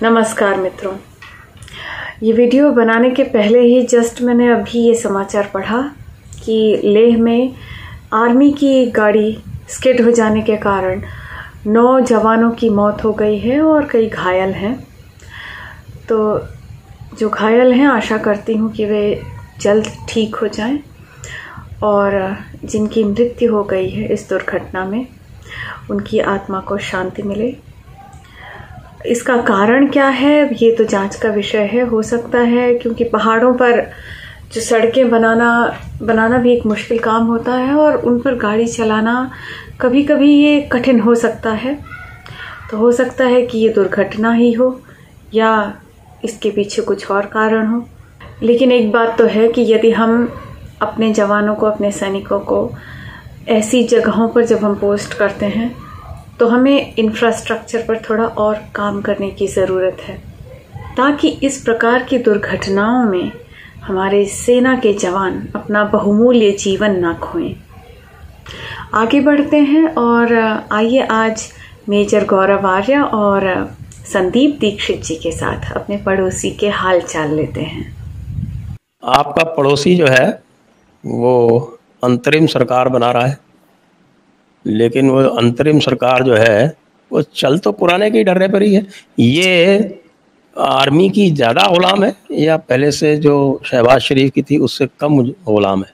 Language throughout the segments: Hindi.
नमस्कार मित्रों, ये वीडियो बनाने के पहले ही जस्ट मैंने अभी ये समाचार पढ़ा कि लेह में आर्मी की गाड़ी स्किड हो जाने के कारण 9 जवानों की मौत हो गई है और कई घायल हैं। तो जो घायल हैं आशा करती हूँ कि वे जल्द ठीक हो जाएं और जिनकी मृत्यु हो गई है इस दुर्घटना में उनकी आत्मा को शांति मिले। इसका कारण क्या है ये तो जांच का विषय है। हो सकता है क्योंकि पहाड़ों पर जो सड़कें बनाना भी एक मुश्किल काम होता है और उन पर गाड़ी चलाना कभी कभी ये कठिन हो सकता है। तो हो सकता है कि ये दुर्घटना ही हो या इसके पीछे कुछ और कारण हो। लेकिन एक बात तो है कि यदि हम अपने जवानों को, अपने सैनिकों को ऐसी जगहों पर जब हम पोस्ट करते हैं तो हमें इंफ्रास्ट्रक्चर पर थोड़ा और काम करने की ज़रूरत है ताकि इस प्रकार की दुर्घटनाओं में हमारे सेना के जवान अपना बहुमूल्य जीवन ना खोएं। आगे बढ़ते हैं और आइए आज मेजर गौरव आर्य और संदीप दीक्षित जी के साथ अपने पड़ोसी के हाल चाल लेते हैं। आपका पड़ोसी जो है वो अंतरिम सरकार बना रहा है, लेकिन वो अंतरिम सरकार जो है वो चल तो पुराने के डर्रे पर ही है। ये आर्मी की ज़्यादा गुलाम है या पहले से जो शहबाज शरीफ की थी उससे कम गुलाम है?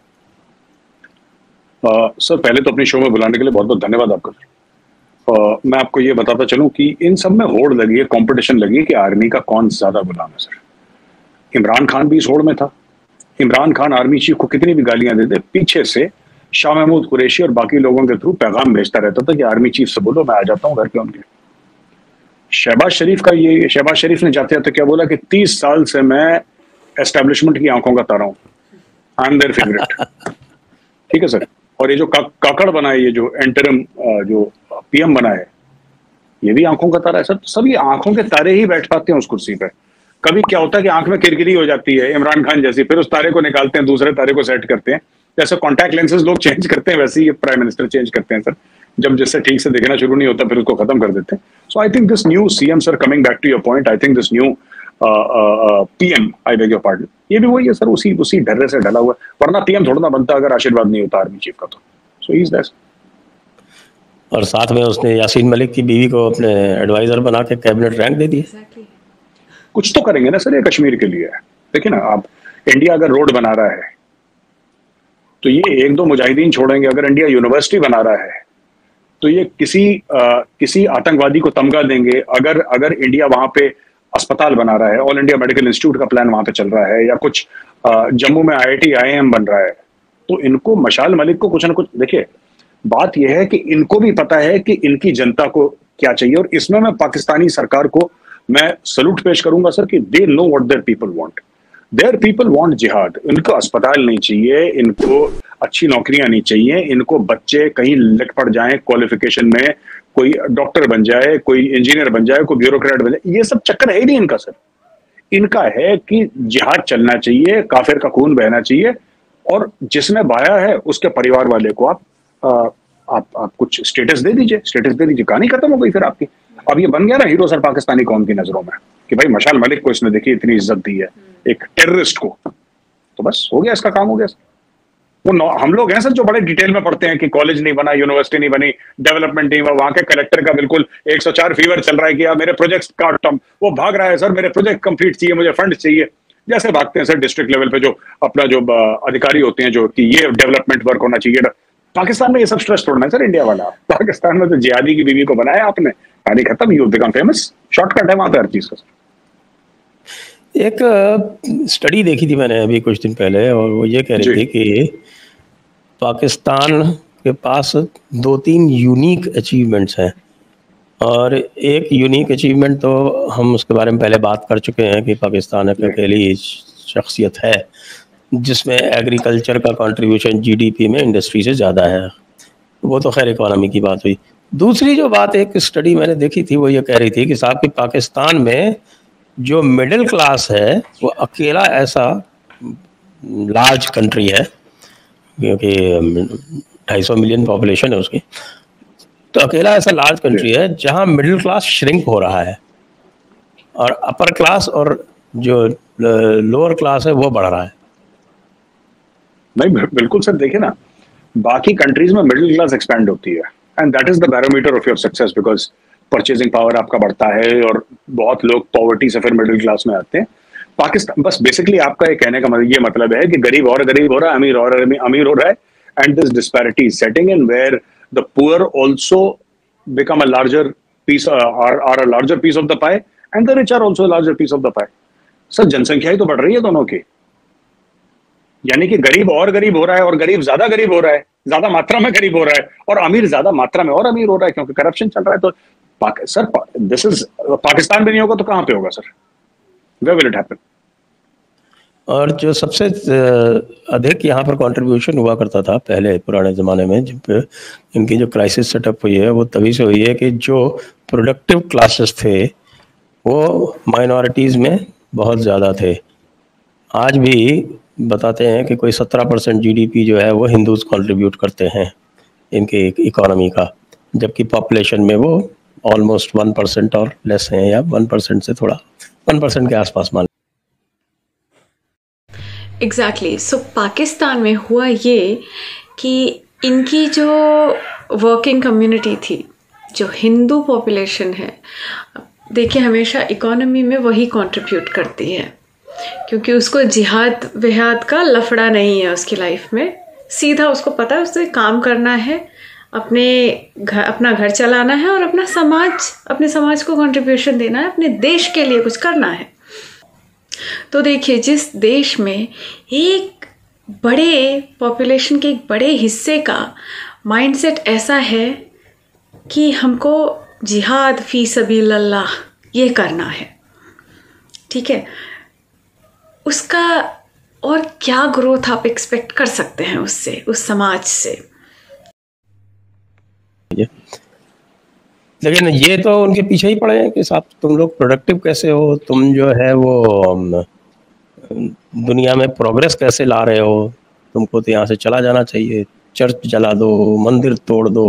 सर, पहले तो अपनी शो में बुलाने के लिए बहुत बहुत धन्यवाद आपका। मैं आपको ये बताता चलूं कि इन सब में होड़ लगी है, कंपटीशन लगी है कि आर्मी का कौन ज़्यादा गुलाम है। सर, इमरान खान भी इस होड़ में था। इमरान खान आर्मी चीफ को कितनी भी गालियां देते, पीछे से शाह महमूद कुरैशी और बाकी लोगों के थ्रू पैगाम भेजता रहता था कि आर्मी चीफ से बोलो मैं आ जाता हूं घर पे उनके। शहबाज शरीफ ने जाते जाते क्या बोला कि 30 साल से मैं एस्टेब्लिशमेंट की आंखों का तारा हूं, आई एम देयर फेवरेट। ठीक है सर। और ये जो काकड़ बना है, ये जो इंटरिम जो पीएम बना है, ये भी आंखों का तारा है सर। सभी आंखों के तारे ही बैठ पाते हैं उस कुर्सी पे। कभी क्या होता है कि आंख में किरकिरी हो जाती है इमरान खान जैसी, फिर उस तारे को निकालते हैं, दूसरे तारे को सेट करते हैं। जैसे कॉन्टैक्ट लेंसेज लोग चेंज करते हैं वैसे ही प्राइम मिनिस्टर चेंज करते हैं सर। जब जिससे ठीक से देखना शुरू नहीं होता फिर उसको खत्म कर देते हैं। So I think this new CM sir, coming back to your point, I think this new PM, I beg your pardon, ये भी वही है सर, उसी ढर्रे से डला हुआ है। वरना पीएम थोड़ा ना बनता अगर आशीर्वाद नहीं होता आर्मी चीफ का। तो सो ही इज दैट। और साथ में उसने यासीन मलिक की बीवी को अपने एडवाइजर बना के कैबिनेट रैंक दे दी। कुछ तो करेंगे ना सर ये कश्मीर के लिए। देखिए ना, आप इंडिया अगर रोड बना रहा है तो ये 1-2 मुजाहिदीन छोड़ेंगे। अगर इंडिया यूनिवर्सिटी बना रहा है तो ये किसी आतंकवादी को तमगा देंगे। अगर इंडिया वहां पे अस्पताल बना रहा है, ऑल इंडिया मेडिकल इंस्टीट्यूट का प्लान वहां पे चल रहा है, या कुछ जम्मू में IIT IIM बन रहा है, तो इनको मशाल मलिक को कुछ ना कुछ, देखिए बात यह है कि इनको भी पता है कि इनकी जनता को क्या चाहिए। और इसमें मैं पाकिस्तानी सरकार को मैं सलूट पेश करूंगा सर कि they know what their people want. Their people want jihad. इनको अस्पताल नहीं चाहिए, इनको अच्छी नौकरियां नहीं चाहिए, इनको बच्चे कहीं लट पड़ जाएं क्वालिफिकेशन में, कोई डॉक्टर बन जाए, कोई इंजीनियर बन जाए, कोई ब्यूरोक्रेट बन जाए, ये सब चक्कर है ही नहीं इनका सर। इनका है कि जिहाद चलना चाहिए, काफिर का खून बहना चाहिए, और जिसने बहाया है उसके परिवार वाले को आप कुछ स्टेटस दे दीजिए, कहानी खत्म हो गई फिर आपकी। अब ये बन गया ना हीरो सर पाकिस्तानी कौम की नजरों में कि भाई मशाल मलिक को इसने देखिए इतनी इज्जत दी है, एक टेररिस्ट को, तो बस हो गया, इसका काम हो गया सर। वो हम लोग हैं सर जो बड़े डिटेल में पढ़ते हैं कि कॉलेज नहीं बना, यूनिवर्सिटी नहीं बनी, डेवलपमेंट नहीं हुआ, वहां के कलेक्टर का बिल्कुल 104 फीवर चल रहा है कि यार मेरे प्रोजेक्ट का टर्म, वो भाग रहा है सर, मेरे प्रोजेक्ट कंप्लीट चाहिए, मुझे फंड चाहिए, जैसे भागते हैं सर डिस्ट्रिक्ट लेवल पे जो अपना जो अधिकारी होते हैं जो कि ये डेवलपमेंट वर्क होना चाहिए। पाकिस्तान में ये सब स्ट्रेस छोड़ना है सर इंडिया वाला। पाकिस्तान में तो जिहादी की बीवी को बनाया आपने, कहानी खत्म, यू बिकम फेमस, शॉर्टकट है वहां पे हर चीज का। एक स्टडी देखी थी मैंने अभी कुछ दिन पहले, और वो ये कह रही थी कि पाकिस्तान के पास 2-3 यूनिक अचीवमेंट्स हैं। और एक यूनिक अचीवमेंट तो हम उसके बारे में पहले बात कर चुके हैं कि पाकिस्तान एक अकेली शख्सियत है जिसमें एग्रीकल्चर का कंट्रीब्यूशन जीडीपी में इंडस्ट्री से ज़्यादा है। वो तो खैर इकोनॉमी की बात हुई। दूसरी जो बात एक स्टडी मैंने देखी थी वो ये कह रही थी कि साहब कि पाकिस्तान में जो मिडिल क्लास है वो अकेला ऐसा लार्ज कंट्री है, क्योंकि 250 मिलियन पॉपुलेशन है उसकी, तो अकेला ऐसा लार्ज कंट्री है जहां मिडिल क्लास श्रिंक हो रहा है। और अपर क्लास और जो लोअर क्लास है वो बढ़ रहा है। नहीं बिल्कुल सर, देखिए ना, बाकी कंट्रीज में मिडिल क्लास एक्सपैंड होती है and that is the barometer of your success, because purchasing power आपका बढ़ता है और बहुत लोग पॉवर्टी से फिर मिडिल क्लास में आते हैं। पाकिस्तान, बस बेसिकली आपका ये कहने का मतलब ये मतलब है कि गरीब और गरीब हो रहा है, अमीर और अमीर हो रहा है, and this disparity is setting in where the poor also become a larger piece और a larger piece of the pie and the rich are also larger piece of the pie. Sir जनसंख्या ही तो बढ़ रही है दोनों की, यानी कि गरीब और गरीब हो रहा है और गरीब हो रहा है, ज्यादा मात्रा में गरीब हो रहा है, और अमीर ज्यादा मात्रा में और अमीर हो रहा है क्योंकि करप्शन चल रहा है। तो सर दिस इज, पाकिस्तान में नहीं होगा तो कहां पे होगा sir? Where will it happen? और जो सबसे अधिक यहाँ पर कंट्रीब्यूशन हुआ करता था पहले पुराने ज़माने में, जब इनकी जो क्राइसिस सेटअप हुई है वो तभी से हुई है कि जो प्रोडक्टिव क्लासेस थे वो माइनॉरिटीज़ में बहुत ज़्यादा थे। आज भी बताते हैं कि कोई 17% जीडीपी जो है वो हिंदूज कंट्रीब्यूट करते हैं इनके इकोनॉमी का, जबकि पॉपुलेशन में वो ऑलमोस्ट 1% और लेस हैं, या 1% से थोड़ा 1% के आसपास मान। एग्जैक्टली। सो पाकिस्तान में हुआ ये कि इनकी जो वर्किंग कम्युनिटी थी, जो हिंदू पॉपुलेशन है, देखिए हमेशा इकोनॉमी में वही कंट्रीब्यूट करती है, क्योंकि उसको जिहाद विहाद का लफड़ा नहीं है उसकी लाइफ में। सीधा उसको पता है उसे काम करना है, अपना घर चलाना है और अपने समाज को कंट्रीब्यूशन देना है, अपने देश के लिए कुछ करना है। तो देखिए जिस देश में एक बड़े पॉपुलेशन के एक बड़े हिस्से का माइंडसेट ऐसा है कि हमको जिहाद फी सबीलिल्लाह ये करना है, ठीक है, उसका और क्या ग्रोथ आप एक्सपेक्ट कर सकते हैं उससे, उस समाज से? लेकिन ये तो उनके पीछे ही पड़े हैं कि साहब तुम लोग प्रोडक्टिव कैसे हो, तुम जो है वो दुनिया में प्रोग्रेस कैसे ला रहे हो, तुमको तो यहाँ से चला जाना चाहिए, चर्च जला दो, मंदिर तोड़ दो,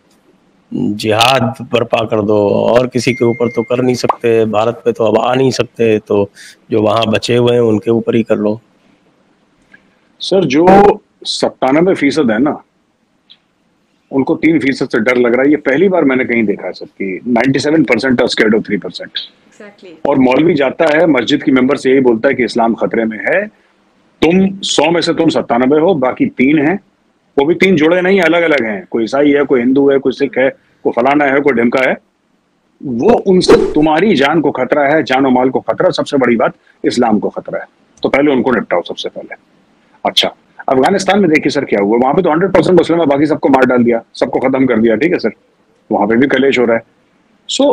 जिहाद बर्पा कर दो, और किसी के ऊपर तो कर नहीं सकते, भारत पे तो अब आ नहीं सकते, तो जो वहाँ बचे हुए हैं उनके ऊपर ही कर लो। सर जो 97% है ना, उनको 3% से डर लग रहा है। ये पहली बार मैंने कहीं देखा है सर कि 97% आर स्कैर्ड ऑफ 3%। और मौलवी जाता है मस्जिद की मेंबर से यही बोलता है कि इस्लाम खतरे में है, तुम 100 में से तुम 97 हो, बाकी 3 हैं, वो भी 3 जुड़े नहीं, अलग अलग हैं, कोई ईसाई है, कोई हिंदू है, कोई सिख है, कोई फलाना है, कोई ढिमका है, वो उनसे तुम्हारी जान को खतरा है, जान और माल को खतरा, सबसे बड़ी बात इस्लाम को खतरा है, तो पहले उनको निपटाओ सबसे पहले। अच्छा, अफगानिस्तान में देखिए सर क्या हुआ, वहां पे तो 100% मुस्लिम है, बाकी सबको मार डाल दिया, सबको खत्म कर दिया, ठीक है सर, वहां पे भी कलेश हो रहा है। So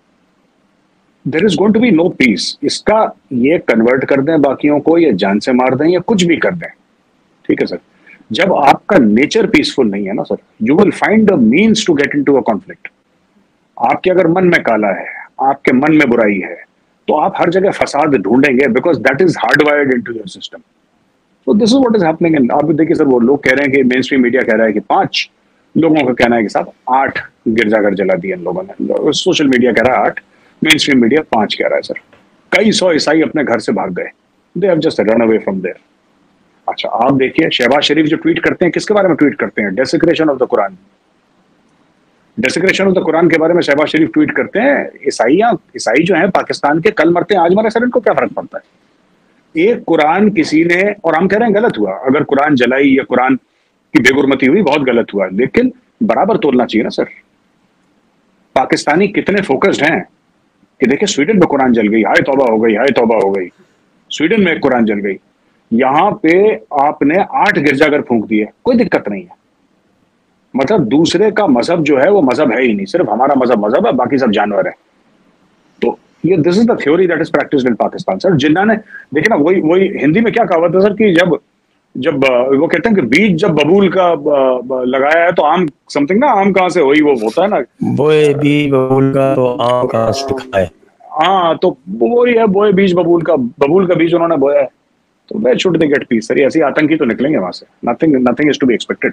there is going to be no peace. इसका ये कन्वर्ट कर दें बाकियों को, या जान से मार दें, या कुछ भी कर दें, ठीक है सर, जब आपका नेचर पीसफुल नहीं है ना sir, you will find a means to get into a conflict. आपके अगर मन में काला है, आपके मन में बुराई है, तो आप हर जगह फसाद ढूंढेंगे, because that is hardwired into your system. तो this is what is happening. And आप देखिए सर, वो लोग कह रहे हैं कि मेन स्ट्रीम मीडिया कह रहा है कि 5 लोगों का कहना है कि साहब 8 गिरजाघर जला दिए इन लोगों ने, सोशल मीडिया कह रहा है 8, मेन स्ट्रीम मीडिया 5 कह रहा है सर। कई 100 ईसाई अपने घर से भाग गए, they have just run away from there. अच्छा, आप देखिए शहबाज शरीफ जो ट्वीट करते हैं, किसके बारे में ट्वीट करते हैं? Desecration of the Quran. Desecration of the Quran के बारे में शहबाज शरीफ ट्वीट करते हैं। ईसाई जो हैं पाकिस्तान के, कल मरते हैं आज मरे सर, इनको क्या फर्क पड़ता है? एक कुरान किसी ने, और हम कह रहे हैं गलत हुआ, अगर कुरान जलाई या कुरान की बेगुरमती हुई, बहुत गलत हुआ, लेकिन बराबर तोलना चाहिए ना सर। पाकिस्तानी कितने फोकस्ड हैं कि देखिए स्वीडन में कुरान जल गई, हाय तौबा हो गई, हाय तौबा हो गई, स्वीडन में एक कुरान जल गई, यहां पे आपने 8 गिरजाघर फूंक दिए, कोई दिक्कत नहीं है। मतलब दूसरे का मजहब जो है वो मजहब है ही नहीं, सिर्फ हमारा मजहब है, बाकी सब जानवर है। तो ये this is the theory that is practised in Pakistan sir. जिन्होंने देखिए ना, वही हिंदी में क्या कहावत है सर कि जब वो कहते हैं कि बीज जब बबूल का लगाया है तो आम समथिंग ना, आम कहां से हुई, वो होता है ना, बोए बीज बबूल का तो आम कहां से खाए। हाँ, तो वही है, बोए बीज बबूल का बीज उन्होंने बोया है, तो they should they get peace sir. ऐसी आतंकी तो निकलेंगे वहां से, nothing is to be expected.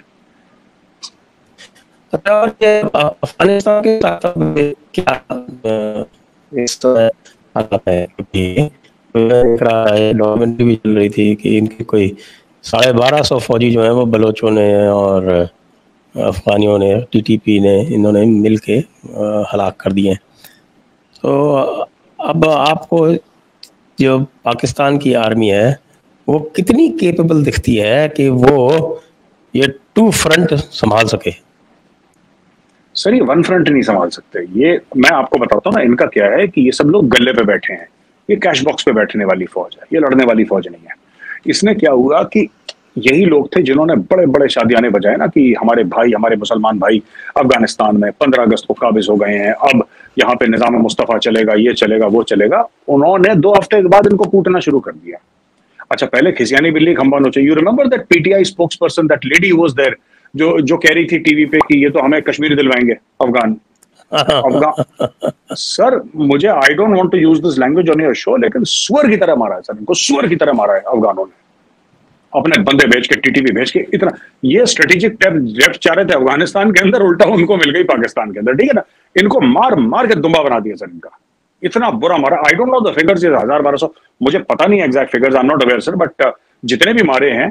Afghanistan के साथ क्या हालत है, क्योंकि देख रहा है डॉक्यूमेंट्री भी चल रही थी कि इनके कोई 1250 फौजी जो है वो बलोचों ने और अफगानियों ने, टीटीपी ने, इन्होंने मिल के हलाक कर दिए। तो अब आपको जो पाकिस्तान की आर्मी है वो कितनी केपेबल दिखती है कि वो ये 2 फ्रंट संभाल सके? सर ये 1 फ्रंट नहीं संभाल सकते। ये मैं आपको बताता हूँ ना, इनका क्या है कि ये सब लोग गले पे बैठे हैं, ये कैश बॉक्स पे बैठने वाली फौज है, ये लड़ने वाली फौज नहीं है। इसने क्या हुआ कि यही लोग थे जिन्होंने बड़े बड़े शादियाने बजाए ना कि हमारे भाई, हमारे मुसलमान भाई अफगानिस्तान में 15 अगस्त को काबिज हो गए हैं, अब यहाँ पे निजाम मुस्तफा चलेगा, ये चलेगा, वो चलेगा। उन्होंने 2 हफ्ते के बाद इनको कूटना शुरू कर दिया। अच्छा, पहले खिसियानी बिल्ली खंबा नोचे। You remember that PTI spokesperson, that lady was there, जो कह रही थी टीवी पे कि ये तो हमें कश्मीर दिलवाएंगे अफगान। सर मुझे, I don't want to use this language on your show, लेकिन सुअर की तरह मारा है सर, इनको सुअर की तरह मारा है अफगानों ने, अपने बंदे भेज के, टीटीपी भेज के। इतना ये स्ट्रेटेजिक डेप्थ चाह रहे थे अफगानिस्तान के अंदर, उल्टा उनको मिल गई पाकिस्तान के अंदर। ठीक है ना, इनको मार मार के दुम्बा बना दिया सर, इनका इतना बुरा मारा। I don't know the figures, 1000-1200 मुझे पता नहीं exact figures, I am not aware sir, but जितने भी मारे हैं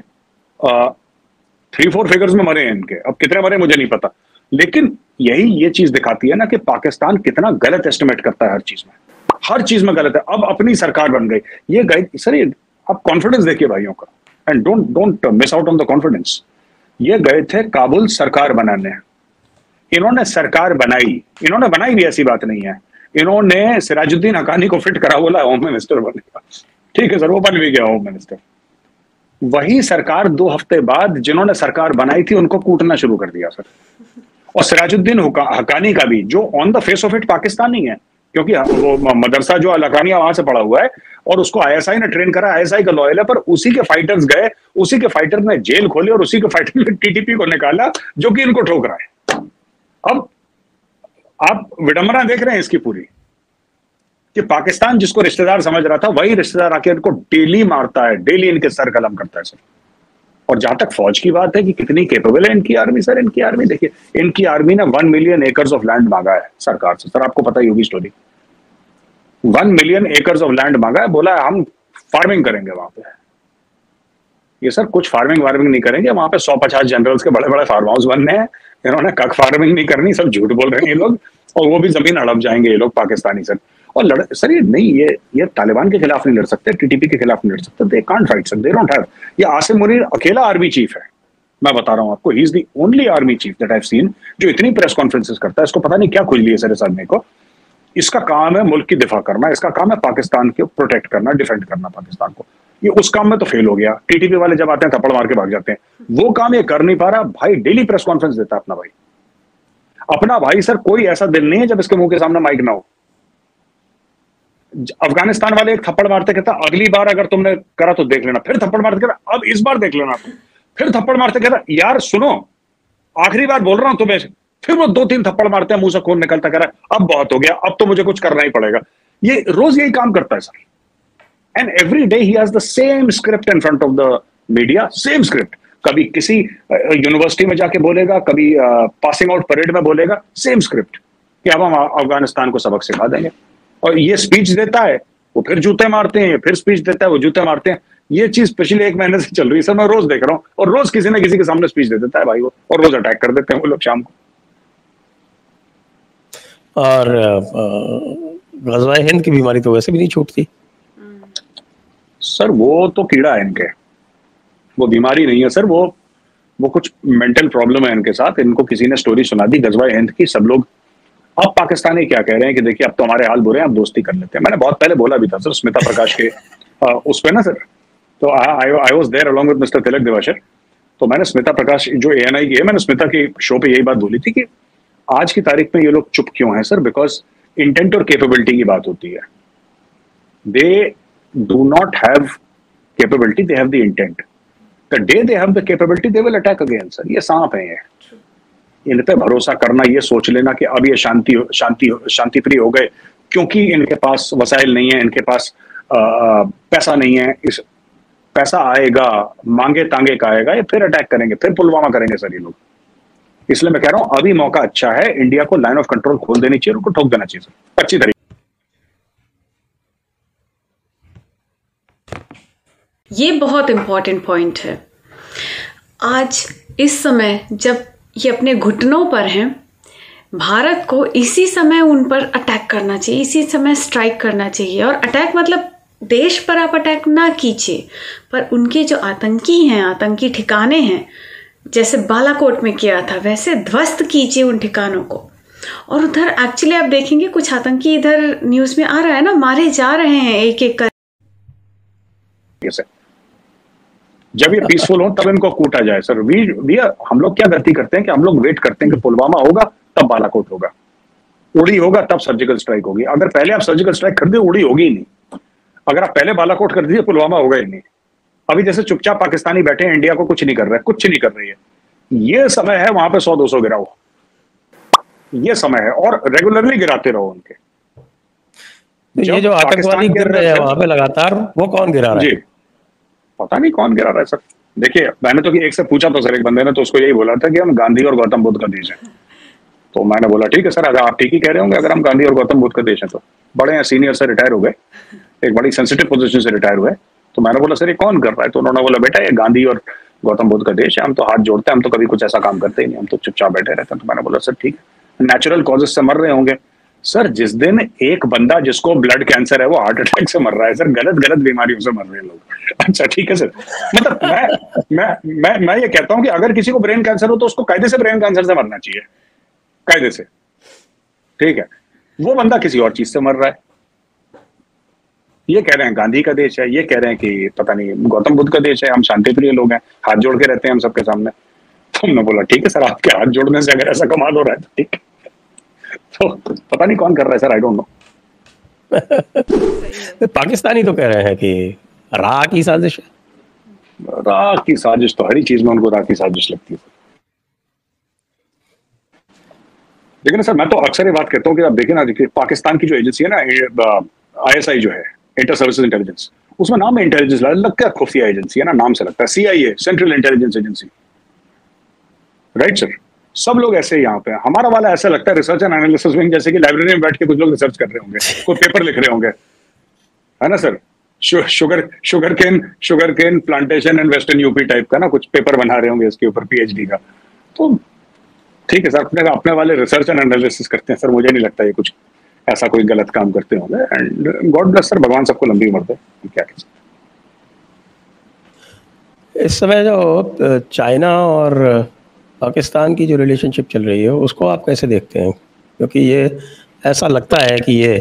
3-4 फिगर्स में मरे हैं इनके। अब कितने मरे मुझे नहीं पता, लेकिन यही ये चीज दिखाती है ना कि पाकिस्तान कितना गलत एस्टिमेट करता है हर चीज में, हर चीज में गलत है। अब अपनी सरकार बन गई, ये गए सर, ये आप कॉन्फिडेंस देखिए भाइयों का, and don't miss out on the confidence. ये गए थे काबुल सरकार बनाने, इन्होंने सरकार बनाई, इन्होंने बनाई भी ऐसी बात नहीं है, इन्होंने सिराजुद्दीन हकानी को फिट करा, बोला होम मिनिस्टर बनेगा। ठीक है सर, वो बन भी गया होम मिनिस्टर। वही सरकार 2 हफ्ते बाद जिन्होंने सरकार बनाई थी उनको कूटना शुरू कर दिया सर। और सिराजुद्दीन हकानी का भी, जो on the face of it Pakistani है, क्योंकि वो मदरसा जो अल हकानिया वहां से पढ़ा हुआ है और उसको आईएसआई ने ट्रेन करा, आईएसआई का लॉयल है, पर उसी के फाइटर्स गए, उसी के फाइटर ने जेल खोली और उसी के फाइटर ने टीटीपी को निकाला जो कि इनको ठोक रहा है। अब आप विडंबना देख रहे हैं इसकी पूरी, कि पाकिस्तान जिसको रिश्तेदार समझ रहा था वही रिश्तेदार आके इनको डेली मारता है, डेली इनके सर कलम करता है सर। और जहां तक फौज की बात है कि कितनी केपेबल है इनकी आर्मी सर, इनकी आर्मी देखिए, इनकी आर्मी ने 1 मिलियन एकर्स ऑफ लैंड मांगा है सरकार से। सर आपको पता ही होगी story, 1 million acres of land मांगा है, बोला है हम फार्मिंग करेंगे वहां पे। ये सर कुछ फार्मिंग वार्मिंग नहीं करेंगे, वहां पे 150 जनरल्स के बड़े बड़े फार्म हाउस बनने हैं, इन्होंने कख फार्मिंग नहीं करनी, सब झूठ बोल रहे हैं ये लोग, और वो भी जमीन हड़प जाएंगे ये लोग पाकिस्तानी सर। और सर ये नहीं, ये तालिबान के खिलाफ नहीं लड़ सकते, टीटीपी के खिलाफ नहीं लड़ सकते, they can't fight sir, they don't have. ये आसिम मुनीर अकेला आर्मी चीफ है, मैं बता रहा हूं आपको, he is the only army chief that I have seen जो इतनी प्रेस कॉन्फ्रेंसेस करता है। इसको पता नहीं क्या खुजली है सर इस आदमी को। इसका काम है मुल्क की दिफा करना, इसका काम है पाकिस्तान को प्रोटेक्ट करना, डिफेंड करना पाकिस्तान को। ये उस काम में तो फेल हो गया। टीटीपी वाले जब आते हैं थप्पड़ मार के भाग जाते हैं, वो काम ये कर नहीं पा रहा। भाई डेली प्रेस कॉन्फ्रेंस देता है अपना भाई सर, कोई ऐसा दिन नहीं है जब इसके मुंह के सामने माइक ना हो। अफगानिस्तान वाले एक थप्पड़ मारते कहता अगली बार अगर तुमने करा तो देख लेना, फिर थप्पड़ मारते कहता अब इस बार देख लेना, फिर थप्पड़ मारते कहता यार सुनो आखिरी बार बोल रहा हूं तुम्हें, फिर वो 2-3 थप्पड़ मारते हैं, मुंह से खून निकलता, कह रहा है अब बहुत हो गया, अब तो मुझे कुछ करना ही पड़ेगा। ये रोज यही काम करता है sir, and every day he has the same script in front of the media, same script. कभी किसी यूनिवर्सिटी में जाके बोलेगा, कभी पासिंग आउट परेड में बोलेगा, सेम स्क्रिप्ट कि अब हम अफगानिस्तान को सबक सिखा देंगे। और ये स्पीच देता है, वो फिर जूते मारते हैं, फिर स्पीच देता है, वो जूते मारते हैं। ये चीज पिछले 1 महीने से चल रही है सर, मैं रोज देख रहा हूँ, और रोज किसी न किसी के सामने स्पीच दे देता है भाई वो, और रोज अटैक कर देते हैं वो लोग शाम को। और गज़वा हिंद की बीमारी तो वैसे भी नहीं छूटती सर, वो तो कीड़ा है इनके, वो बीमारी नहीं है सर, वो कुछ मेंटल प्रॉब्लम है इनके साथ। इनको किसी ने स्टोरी सुना दी गज़वा हिंद की, सब लोग अब पाकिस्तानी क्या कह रहे हैं कि देखिए अब तो हमारे हाल बुरे हैं, अब दोस्ती कर लेते हैं। मैंने बहुत पहले बोला भी था सर, स्मिता प्रकाश के उस पे ना सर, तो I was there along with mister Tilak Devasher. तो मैंने स्मिता प्रकाश जो एएनआई की है, मैंने स्मिता के शो पे यही बात बोली थी कि आज की तारीख में ये लोग चुप क्यों हैं सर, बिकॉज इंटेंट और कैपेबिलिटी की बात होती है। They do not have capability, they have the intent. The day they have the capability they will attack again sir. ये सांप है, ये इन पे भरोसा करना, ये सोच लेना कि अब ये शांति प्रिय हो गए क्योंकि इनके पास वसाइल नहीं है, इनके पास पैसा नहीं है, इस पैसा आएगा मांगे तांगे का आएगा, ये फिर अटैक करेंगे, फिर पुलवामा करेंगे सर ये लोग। इसलिए मैं कह रहा हूं अभी मौका अच्छा है, इंडिया को लाइन ऑफ कंट्रोल खोल देनी चाहिए, उनको ठोक देना चाहिए सर अच्छी तरीके। ये बहुत इंपॉर्टेंट पॉइंट है। आज इस समय जब ये अपने घुटनों पर हैं, भारत को इसी समय उन पर अटैक करना चाहिए, इसी समय स्ट्राइक करना चाहिए। और अटैक मतलब देश पर आप अटैक ना कीजिए, पर उनके जो आतंकी हैं, आतंकी ठिकाने हैं, जैसे बालाकोट में किया था वैसे ध्वस्त कीजिए उन ठिकानों को। और उधर एक्चुअली आप देखेंगे कुछ आतंकी इधर न्यूज में आ रहा है ना, मारे जा रहे हैं एक एक कर। जब ये पीसफुल हो तब इनको कूटा जाए सर। हम लोग क्या गलती करते हैं कि हम लोग वेट करते हैं कि पुलवामा होगा तब बालाकोट होगा, उड़ी होगा तब सर्जिकल स्ट्राइक होगी। अगर पहले आप सर्जिकल स्ट्राइक कर दिए उड़ी होगी ही नहीं। अगर आप पहले बालाकोट कर दीजिए पुलवामा होगा ही नहीं। अभी जैसे चुपचाप पाकिस्तानी बैठे हैं, इंडिया को कुछ नहीं कर रहा है, कुछ नहीं कर रही है। ये समय है वहां पे 100-200 गिराओ, ये समय है, और रेगुलरली गिराते रहो उनके। ये जो आतंकवादी गिर रहे हैं वहां पे लगातार, वो कौन गिरा रहा है? जी पता नहीं कौन गिरा रहा है सर। देखिए मैंने तो एक से पूछा था सर, एक बंदे ने, तो उसको यही बोला था कि हम गांधी और गौतम बुद्ध का देश है। तो मैंने बोला ठीक है सर, अगर आप ठीक ही कह रहे होंगे, अगर हम गांधी और गौतम बुद्ध का देश है तो। बड़े हैं, सीनियर से रिटायर हो गए, एक बड़ी सेंसिटिव पोजीशन से रिटायर हुए। तो मैंने बोला सर ये कौन कर रहा है? तो उन्होंने बोला बेटा ये गांधी और गौतम बुद्ध का देश है, हम तो हाथ जोड़ते हैं, हम तो कभी कुछ ऐसा काम करते ही नहीं, हम तो चुपचाप बैठे रहते हैं। तो मैंने बोला सर ठीक है, नेचुरल कॉजेस से मर रहे होंगे। सर जिस दिन एक बंदा जिसको ब्लड कैंसर है वो हार्ट अटैक से मर रहा है सर, गलत गलत बीमारियों से मर रहे हैं लोग। अच्छा ठीक है सर, मतलब मैं ये कहता हूं कि अगर किसी को ब्रेन कैंसर हो तो उसको कायदे से ब्रेन कैंसर से मरना चाहिए, कायदे से, ठीक है। वो बंदा किसी और चीज से मर रहा है। ये कह रहे हैं गांधी का देश है, ये कह रहे हैं कि पता नहीं गौतम बुद्ध का देश है, हम शांतिप्रिय लोग हैं, हाथ जोड़ के रहते हैं हम सबके सामने। तो हमने बोला ठीक है सर, आपके हाथ जोड़ने से अगर ऐसा कमाल हो रहा है तो ठीक है। तो पता नहीं कौन कर रहा है sir, I don't know. Pakistani तो कह रहे हैं कि राह की साजिश है। राह की साजिश तो हर ही चीज में उनको राह की साजिश लगती है। लेकिन सर मैं तो अक्सर ये बात कहता हूँ कि आप देखिए ना, देखिए पाकिस्तान की जो एजेंसी है ना, ISI जो है, इंटर सर्विसेज इंटेलिजेंस, उसमें नाम है इंटेलिजेंस, लगता है खुफिया एजेंसी है ना, नाम से लगता है। CIA, central intelligence agency, right sir. सब लोग ऐसे ही यहाँ पे, हमारा वाला ऐसा लगता है रिसर्च एंड एनालिसिस विंग, जैसे कि लाइब्रेरी में बैठ के कुछ लोग रिसर्च कर रहे होंगे, कोई पेपर लिख रहे होंगे, है ना sir. Sugar cane plantation and western UP type का ना कुछ पेपर बना रहे होंगे इसके ऊपर, PhD का। तो ठीक है सर, अपने वाले रिसर्च एंड एनालिसिस करते हैं सर, मुझे नहीं लगता ये कुछ ऐसा कोई गलत काम करते होंगे। एंड गॉड ब्लेस सर, भगवान सबको लंबी उम्र दे, क्या कह सकते। इस समय जो चाइना और पाकिस्तान की जो रिलेशनशिप चल रही है उसको आप कैसे देखते हैं? क्योंकि ये ऐसा लगता है कि ये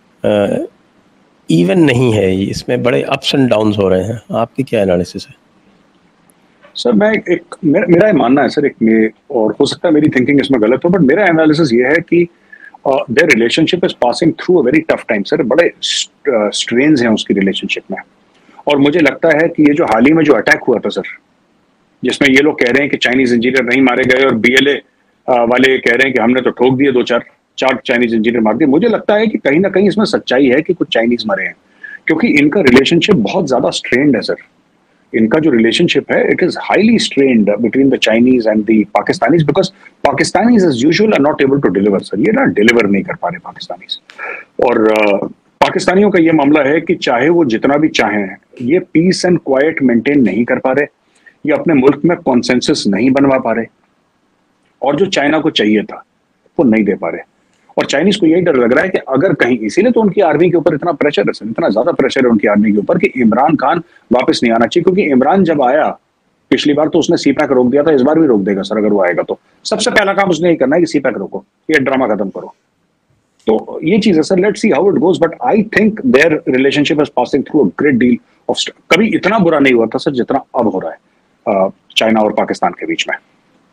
इवन नहीं है, इसमें बड़े अप्स एंड डाउन्स हो रहे हैं। आपकी क्या एनालिसिस है? सर मेरा मानना है सर, और हो सकता है मेरी थिंकिंग इसमें गलत हो, बट मेरा एनालिसिस ये है कि their relationship is passing through a very tough time sir. बड़े स्ट्रेन्स हैं उसकी रिलेशनशिप में। और मुझे लगता है कि ये जो हाल ही में जो अटैक हुआ था सर, जिसमें ये लोग कह रहे हैं कि चाइनीज इंजीनियर नहीं मारे गए और BLA वाले कह रहे हैं कि हमने तो ठोक दिए, 2-4 चाइनीज इंजीनियर मार दिए। मुझे लगता है कि कहीं ना कहीं इसमें सच्चाई है कि कुछ चाइनीज मरे हैं, क्योंकि इनका रिलेशनशिप बहुत ज्यादा स्ट्रेन्ड है सर। इनका जो रिलेशनशिप है it is highly strained between the Chinese and the Pakistanis, because Pakistanis as usual are not able to deliver sir. ये ना डिलीवर नहीं कर पा रहे पाकिस्तानीज। और पाकिस्तानियों का ये मामला है कि चाहे वो जितना भी चाहें, ये पीस एंड क्वाइट मेंटेन नहीं कर पा रहे, ये अपने मुल्क में कॉन्सेंसस नहीं बनवा पा रहे, और जो चाइना को चाहिए था वो नहीं दे पा रहे। और चाइनीज को यही डर लग रहा है कि अगर कहीं, इसीलिए तो उनकी आर्मी के ऊपर इतना प्रेशर है सर, इतना ज्यादा प्रेशर है उनकी आर्मी के ऊपर कि इमरान खान वापस नहीं आना चाहिए। क्योंकि इमरान जब आया पिछली बार तो उसने CPAC रोक दिया था, इस बार भी रोक देगा सर अगर वो आएगा तो। सबसे पहला काम उसने यही करना है कि CPAC रोको, ये ड्रामा खत्म करो। तो ये चीज है sir, let's see how it goes, but I think their relationship is passing through a great deal of. कभी इतना बुरा नहीं हुआ था सर जितना अब हो रहा है चाइना और पाकिस्तान के बीच में।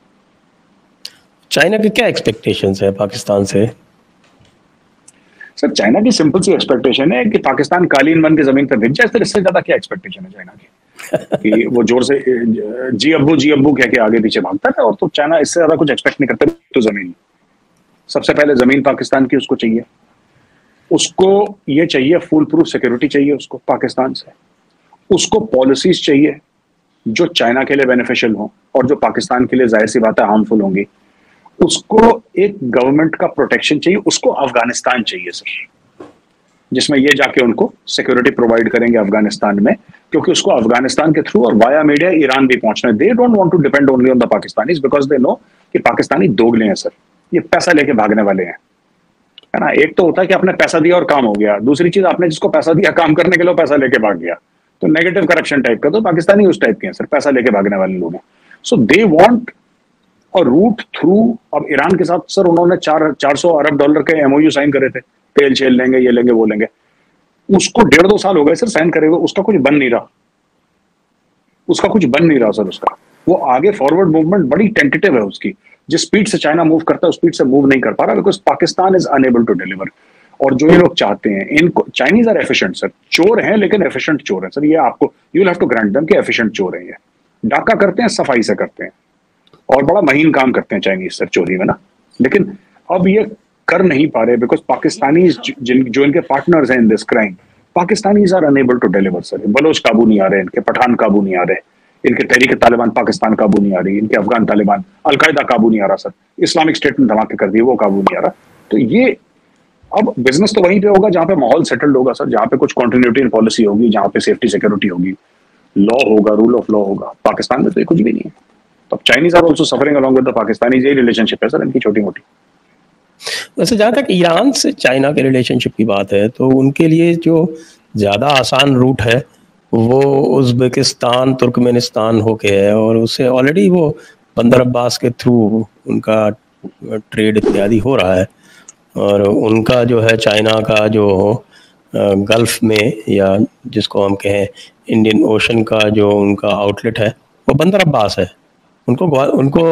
चाइना के क्या एक्सपेक्टेशंस है पाकिस्तान से? सर चाइना की सिंपल सी एक्सपेक्टेशन है कि पाकिस्तान कालीन बन के जमीन पर भिज जाए। इससे ज्यादा क्या एक्सपेक्टेशन है चाइना की? कि वो जोर से जी अब्बू कह के आगे पीछे भागता है, और तो चाइना इससे ज्यादा कुछ एक्सपेक्ट नहीं करते। तो जमीन, सबसे पहले जमीन पाकिस्तान की उसको चाहिए, उसको ये चाहिए फुल प्रूफ सिक्योरिटी चाहिए उसको पाकिस्तान से, उसको पॉलिसीज चाहिए जो चाइना के लिए बेनिफिशियल हो और जो पाकिस्तान के लिए जाहिर सी बात है हार्मफुल होंगी, उसको एक गवर्नमेंट का प्रोटेक्शन चाहिए, उसको अफगानिस्तान चाहिए सर। जिसमें ये जाके उनको सिक्योरिटी प्रोवाइड करेंगे अफगानिस्तान में, क्योंकि उसको अफगानिस्तान के थ्रू और वाया मीडिया ईरान भी पहुंचना है। They don't want to depend only on the Pakistanis because they know कि पाकिस्तानी दोगले हैं सर, ये पैसा लेके भागने वाले हैं, है ना। एक तो होता है कि आपने पैसा दिया और काम हो गया, दूसरी चीज आपने जिसको पैसा दिया काम करने के लिए पैसा लेके भाग गया, तो नेगेटिव करप्शन टाइप का। तो पाकिस्तानी उस टाइप के हैं सर, पैसा लेके भागने वाले लोग हैं। So they want a route through. अब ईरान के साथ सर उन्होंने 400 अरब डॉलर के एमओयू साइन करे थे, तेल शेल लेंगे, ये लेंगे, वो लेंगे। उसको 1.5-2 साल हो गए सर साइन करे हुए, उसका कुछ बन नहीं रहा, उसका कुछ बन नहीं रहा सर। उसका वो आगे फॉरवर्ड मूवमेंट बड़ी टेंटेटिव है उसकी, जिस स्पीड से चाइना मूव करता है उस स्पीड से मूव नहीं कर पा रहा, because Pakistan is unable to deliver. और जो ये लोग चाहते हैं, इनको चाइनीज आर एफिशिएंट सर, चोर हैं लेकिन एफिशिएंट चोर हैं सर, ये आपको you will have to grant them कि एफिशिएंट चोर हैं। ये डाका करते हैं, सफाई से करते हैं और बड़ा महीन काम करते हैं चाइनीज सर चोरी में ना। लेकिन अब ये कर नहीं पा रहे बिकॉज पाकिस्तानी जो इनके पार्टनर्स हैं in this crime, Pakistanis are unable to deliver sir. Baloch काबू नहीं आ रहे, इनके पठान काबू नहीं आ रहे, इनके तहरीक तालिबान पाकिस्तान काबू नहीं आ रही, इनके अफगान तालिबान, अलकायदा काबू नहीं आ रहा सर, इस्लामिक स्टेट ने धमाके कर दिए वो काबू नहीं आ रहा। तो ये अब बिजनेस तो वहीं पे होगा जहां पे माहौल सेटल्ड होगा सर, जहां पे कुछ कॉन्टिन्यूटी इन पॉलिसी होगी, जहां पे सेफ्टी सिक्योरिटी होगी, लॉ होगा, रूल ऑफ लॉ होगा। पाकिस्तान में तो ये कुछ भी नहीं है। तो Chinese are also suffering along with the Pakistanis, यही रिलेशनशिप है सर इनकी छोटी मोटी। वैसे जहाँ तक ईरान से चाइना के रिलेशनशिप की बात है, तो उनके लिए जो ज़्यादा आसान रूट है वो उज़्बेकिस्तान तुर्कमेनिस्तान होके है, और उससे ऑलरेडी वो बंदर अब्बास के थ्रू उनका ट्रेड इत्यादि हो रहा है। और उनका जो है चाइना का जो गल्फ में, या जिसको हम कहें इंडियन ओशन का जो उनका आउटलेट है वो बंदर अब्बास है। उनको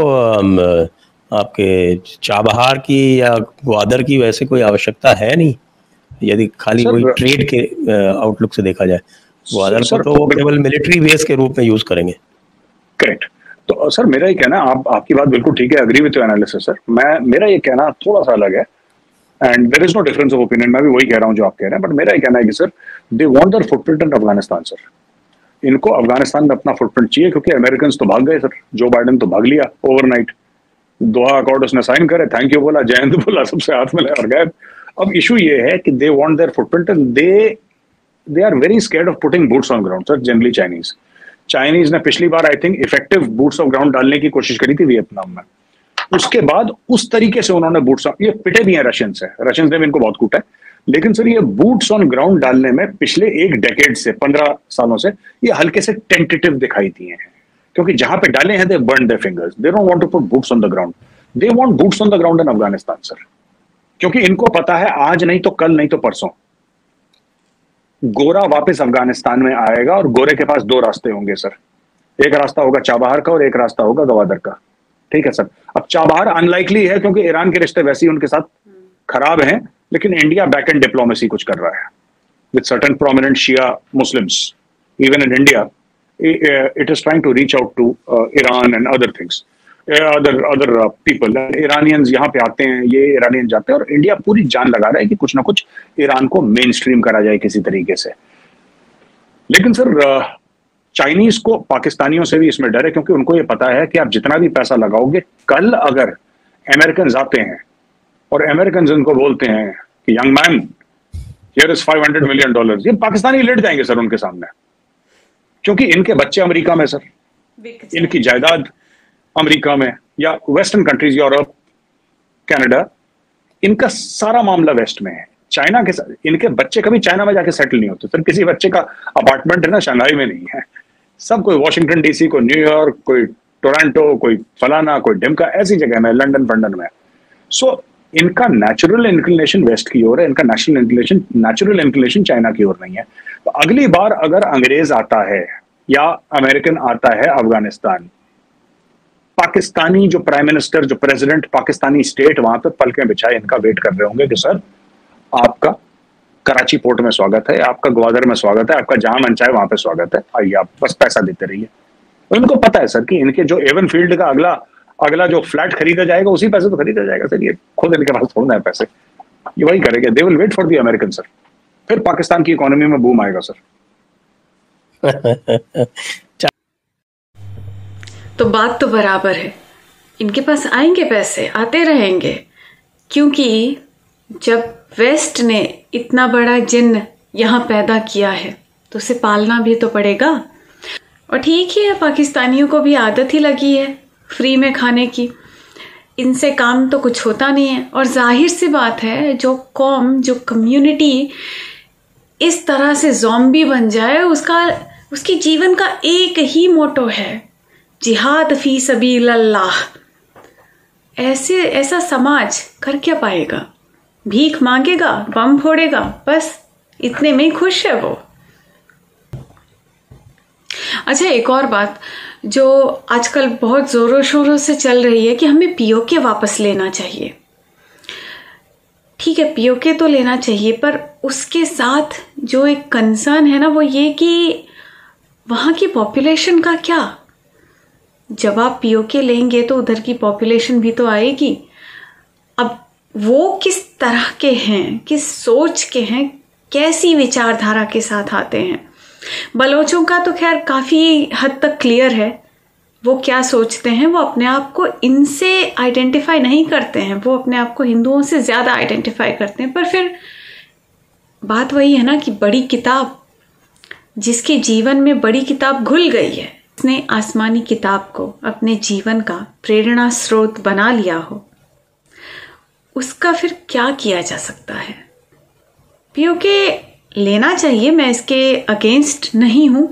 आपके चाबहार की या ग्वादर की वैसे कोई आवश्यकता है नहीं, यदि खाली कोई ट्रेड के आउटलुक से देखा जाए। ग्वादर को तो वो केवल मिलिट्री बेस के रूप में यूज करेंगे। करेक्ट। तो सर मेरा ये कहना, आपकी बात बिल्कुल ठीक है, agree with your analysis sir. मेरा ये कहना थोड़ा सा अलग है, and there is no difference of opinion. मैं भी वही कह रहा हूँ जो आप कह रहे हैं, बट मेरा ये कहना है कि sir they want their footprint in Afghanistan sir. इनको अफगानिस्तान में अपना फुटप्रिंट चाहिए, क्योंकि अमेरिकन तो भाग गए सर, जो बाइडेन तो भाग लिया ओवरनाइट, दोहा अकॉर्ड उसने साइन करे, थैंक यू बोला, जय हिंद बोला, सबसे हाथ मिलाया और गए। अब इशू ये है कि they want their footprint and they are very scared of putting boots on ground sir. Generally Chinese ने पिछली बार I think effective boots on ground डालने की कोशिश करी थी वियतनाम में, उसके बाद उस तरीके से उन्होंने बूट्स, ये पिटे भी हैं रशियन से, रशियंस ने भी इनको बहुत कूटा है, लेकिन सर ये बूट्स ऑन ग्राउंड डालने में पिछले एक डेकेड से 15 सालों से ये हल्के से टेंटेटिव दिखाई दिए हैं, क्योंकि जहां पे डाले हैं they burn their fingers, they don't want to put boots on the ground, they want boots on the ground in Afghanistan sir. क्योंकि इनको पता है आज नहीं तो कल नहीं तो परसों गोरा वापस अफगानिस्तान में आएगा, और गोरे के पास 2 रास्ते होंगे सर, एक रास्ता होगा चाबहार का और एक रास्ता होगा गवादर का। ठीक है सर। अब चाबहार अनलाइकली है क्योंकि ईरान के रिश्ते वैसे ही उनके साथ खराब हैं, लेकिन इंडिया बैक एंड डिप्लोमेसी कुछ कर रहा है with certain prominent Shia Muslims even in India. It is trying to reach out to Iran and other things, other people. Iranians यहाँ पे आते हैं, ये ईरानियन जाते हैं, और इंडिया पूरी जान लगा रहा है कि कुछ ना कुछ ईरान को मेन स्ट्रीम करा जाए किसी तरीके से। लेकिन सर चाइनीज को पाकिस्तानियों से भी इसमें डर है, क्योंकि उनको ये पता है कि आप जितना भी पैसा लगाओगे, कल अगर अमेरिकन आते हैं और अमेरिकन इनको बोलते हैं कि young man here is $500 million, ये पाकिस्तानी लेट जाएंगे सर उनके सामने, क्योंकि इनके बच्चे अमेरिका में सर, इनकी जायदाद अमेरिका में, या वेस्टर्न कंट्रीज, यूरोप, कनाडा, इनका सारा मामला वेस्ट में है। चाइना के साथ इनके बच्चे कभी चाइना में जाके सेटल नहीं होते सर। किसी बच्चे का अपार्टमेंट है ना शंघाई में नहीं है, सब कोई वॉशिंगटन डीसी, कोई न्यूयॉर्क, कोई टोरंटो, कोई फलाना, कोई ढिमका, ऐसी जगह में, लंदन फंडन में। सो इनका नेचुरल इंक्लिनेशन वेस्ट की ओर है, इनका नेचुरल इंक्लिनेशन चाइना की ओर नहीं है। तो अगली बार अगर अंग्रेज आता है या अमेरिकन आता है अफगानिस्तान, पाकिस्तानी जो प्राइम मिनिस्टर, जो प्रेसिडेंट, पाकिस्तानी स्टेट वहां पर पलकें बिछाए इनका वेट कर रहे होंगे कि सर आपका कराची पोर्ट में स्वागत है, आपका ग्वादर में स्वागत है, आपका जहां मन चाहे वहां पे स्वागत है, आइए आप बस पैसा देते रहिए। तो इनको पता है सर कि इनके जो एवन फील्ड का अगला जो फ्लैट खरीदा जाएगा उसी पैसे तो खरीदा जाएगा सर, ये खुद इनके पास थोड़ा है पैसे, ये वही करेंगे। They will wait for the American sir, फिर पाकिस्तान की इकोनॉमी में बूम आएगा सर। तो बात तो बराबर है, इनके पास आएंगे पैसे, आते रहेंगे, क्योंकि जब वेस्ट ने इतना बड़ा जिन्न यहाँ पैदा किया है तो उसे पालना भी तो पड़ेगा। और ठीक है, पाकिस्तानियों को भी आदत ही लगी है फ्री में खाने की, इनसे काम तो कुछ होता नहीं है। और जाहिर सी बात है, जो कौम, जो कम्युनिटी इस तरह से ज़ॉम्बी बन जाए, उसकी जीवन का एक ही मोटो है, जिहाद फी सबीलिल्लाह। ऐसा समाज कर क्या पाएगा? भीख मांगेगा, बम फोड़ेगा, बस इतने में ही खुश है वो। अच्छा, एक और बात जो आजकल बहुत जोरों शोरों से चल रही है कि हमें पीओके वापस लेना चाहिए। ठीक है, पीओके तो लेना चाहिए, पर उसके साथ जो एक कंसर्न है ना, वो ये कि वहां की पॉपुलेशन का क्या? जब आप पीओके लेंगे तो उधर की पॉपुलेशन भी तो आएगी। अब वो किस तरह के हैं, किस सोच के हैं, कैसी विचारधारा के साथ आते हैं? बलोचों का तो खैर काफी हद तक क्लियर है, वो क्या सोचते हैं। वो अपने आप को इनसे आइडेंटिफाई नहीं करते हैं, वो अपने आप को हिंदुओं से ज्यादा आइडेंटिफाई करते हैं। पर फिर बात वही है ना कि बड़ी किताब, जिसके जीवन में बड़ी किताब घुल गई है, उसने आसमानी किताब को अपने जीवन का प्रेरणा स्रोत बना लिया हो, उसका फिर क्या किया जा सकता है? पीओके लेना चाहिए, मैं इसके अगेंस्ट नहीं हूं,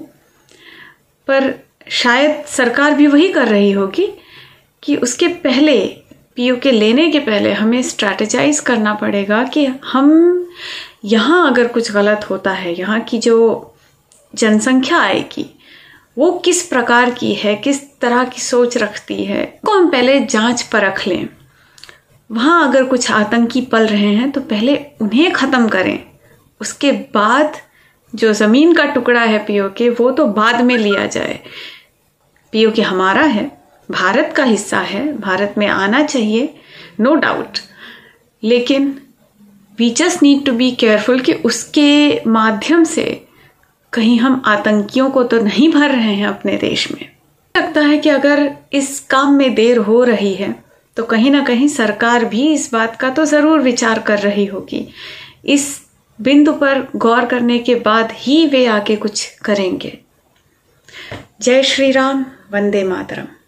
पर शायद सरकार भी वही कर रही होगी कि उसके पहले, पीओके लेने के पहले हमें स्ट्रैटेजाइज करना पड़ेगा कि हम यहाँ अगर कुछ गलत होता है, यहाँ की जो जनसंख्या आएगी वो किस प्रकार की है, किस तरह की सोच रखती है, को हम पहले जांच परख लें। वहाँ अगर कुछ आतंकी पल रहे हैं तो पहले उन्हें ख़त्म करें, उसके बाद जो ज़मीन का टुकड़ा है पीओके, वो तो बाद में लिया जाए। पीओके हमारा है, भारत का हिस्सा है, भारत में आना चाहिए, नो डाउट, लेकिन we just need to be careful कि उसके माध्यम से कहीं हम आतंकियों को तो नहीं भर रहे हैं अपने देश में। लगता है कि अगर इस काम में देर हो रही है तो कहीं ना कहीं सरकार भी इस बात का तो ज़रूर विचार कर रही होगी। इस बिंदु पर गौर करने के बाद ही वे आगे कुछ करेंगे। जय श्री राम, वंदे मातरम।